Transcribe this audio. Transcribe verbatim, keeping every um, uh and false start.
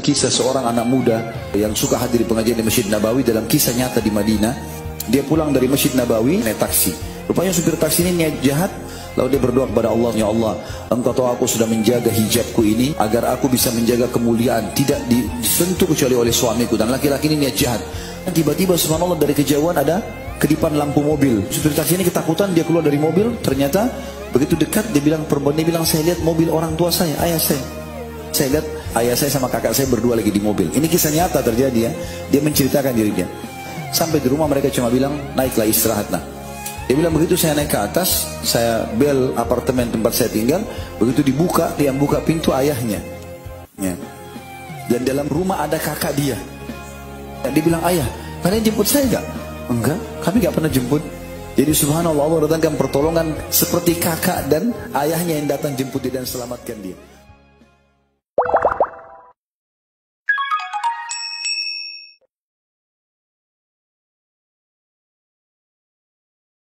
kisah seorang anak muda yang suka hadir di pengajian di Masjid Nabawi dalam kisah nyata di Madinah. Dia pulang dari Masjid Nabawi naik taksi. Rupanya supir taksi ini niat jahat. Lalu dia berdoa kepada Allah, ya Allah, Engkau tahu aku sudah menjaga hijabku ini agar aku bisa menjaga kemuliaan, tidak disentuh kecuali oleh suamiku. Dan laki-laki ini niat jahat. Dan tiba-tiba subhanallah dari kejauhan ada kedipan lampu mobil. Supir taksi ini ketakutan, dia keluar dari mobil. Ternyata begitu dekat dia bilang, perempuan dia bilang, saya lihat mobil orang tua saya, ayah saya. Saya lihat ayah saya sama kakak saya berdua lagi di mobil. Ini kisah nyata terjadi ya. Dia menceritakan dirinya. Sampai di rumah mereka cuma bilang, naiklah istirahatlah. Dia bilang begitu saya naik ke atas, saya bel apartemen tempat saya tinggal. Begitu dibuka, dia buka pintu ayahnya. Ya. Dan dalam rumah ada kakak dia. Dan dia bilang, ayah, kalian jemput saya enggak? Enggak, kami enggak pernah jemput. Jadi subhanallah Allah datangkan pertolongan seperti kakak dan ayahnya yang datang jemput dia dan selamatkan dia.